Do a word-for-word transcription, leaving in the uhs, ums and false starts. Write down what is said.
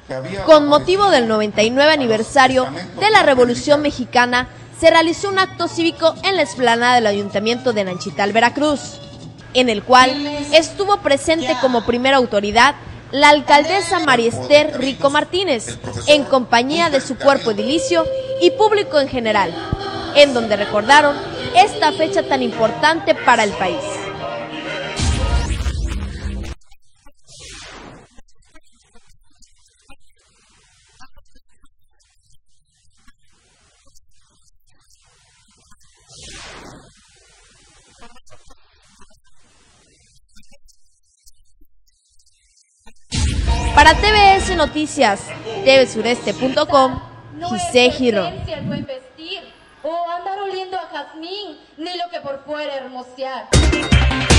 Con motivo del noventa y nueve aniversario de la Revolución Mexicana, se realizó un acto cívico en la explanada del Ayuntamiento de Nanchital, Veracruz, en el cual estuvo presente como primera autoridad la alcaldesa María Esther Rico Martínez, en compañía de su cuerpo edilicio y público en general, en donde recordaron esta fecha tan importante para el país. Para T V S Noticias, t v sureste punto com, Giselle Girón. El buen vestir, o andar oliendo a jazmín, ni lo que por fuera hermosear.